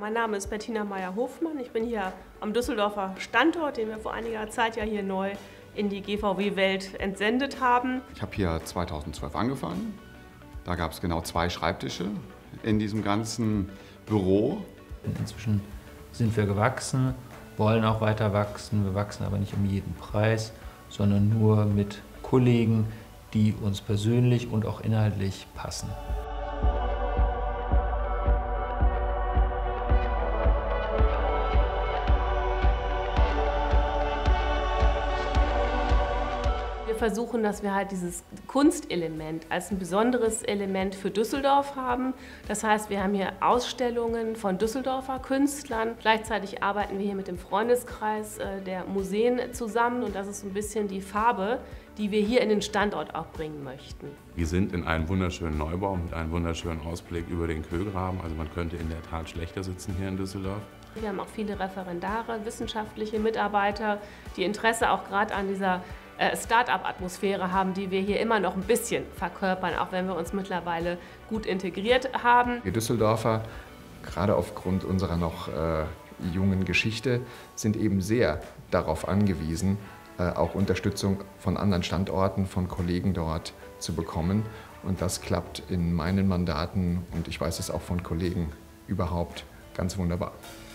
Mein Name ist Bettina Meyer-Hofmann. Ich bin hier am Düsseldorfer Standort, den wir vor einiger Zeit ja hier neu in die GVW-Welt entsendet haben. Ich habe hier 2012 angefangen. Da gab es genau 2 Schreibtische in diesem ganzen Büro. Inzwischen sind wir gewachsen, wollen auch weiter wachsen. Wir wachsen aber nicht um jeden Preis, sondern nur mit Kollegen, die uns persönlich und auch inhaltlich passen. Wir versuchen, dass wir halt dieses Kunstelement als ein besonderes Element für Düsseldorf haben. Das heißt, wir haben hier Ausstellungen von Düsseldorfer Künstlern. Gleichzeitig arbeiten wir hier mit dem Freundeskreis der Museen zusammen und das ist so ein bisschen die Farbe, die wir hier in den Standort auch bringen möchten. Wir sind in einem wunderschönen Neubau mit einem wunderschönen Ausblick über den Kögraben. Also man könnte in der Tat schlechter sitzen hier in Düsseldorf. Wir haben auch viele Referendare, wissenschaftliche Mitarbeiter, die Interesse auch gerade an dieser Start-up-Atmosphäre haben, die wir hier immer noch ein bisschen verkörpern, auch wenn wir uns mittlerweile gut integriert haben. Wir Düsseldorfer, gerade aufgrund unserer noch jungen Geschichte, sind eben sehr darauf angewiesen, auch Unterstützung von anderen Standorten, von Kollegen dort zu bekommen. Und das klappt in meinen Mandaten und ich weiß es auch von Kollegen überhaupt ganz wunderbar.